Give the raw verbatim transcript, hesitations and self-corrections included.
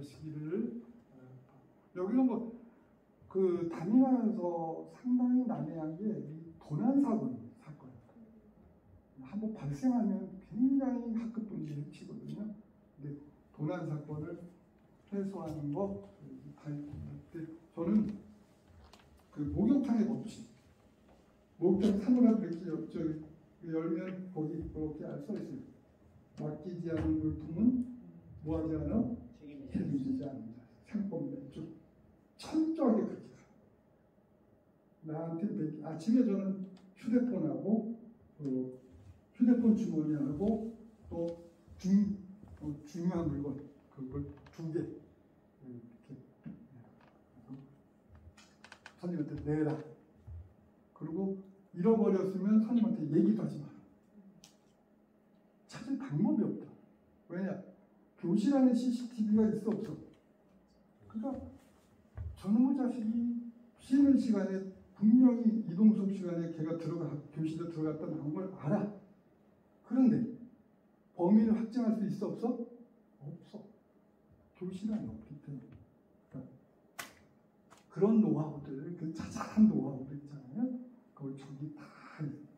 그러시기를. 여기는 뭐 그 담임하면서 상당히 난해한 게 이 도난 사건 사건 한번 발생하면 굉장히 학급 분위기를 해치거든요. 근데 도난 사건을 해소하는 거 저는 그 목욕탕의 법칙, 목욕탕 사물함 이렇게 저기 열면 거기 이렇게 써 있어요. 맡기지 않은 물품은 뭐하지 않아? 책임지지 않는다. 상권 맥주 철저하게 그렇게 나한테 아침에 저는 휴대폰하고 그 휴대폰 주머니하고 또 중, 어, 중요한 물건 그걸 두 개 이렇게 선생님한테 내라. 그리고 잃어버렸으면 선생님한테 얘기도 하지 마라. 찾을 방법이 없다. 왜냐? 교실 안에 씨씨티비가 있어 없어. 그러니까 저놈의 자식이 쉬는 시간에 분명히 이동속 시간에 걔가 들어가 교실에 들어갔다 나온 걸 알아. 그런데 범인을 확정할 수 있어 없어? 없어. 교실 안에 없기 때문에. 그러니까 그런 노하우들, 그 자잘한 노하우들 있잖아요. 그걸 저기 다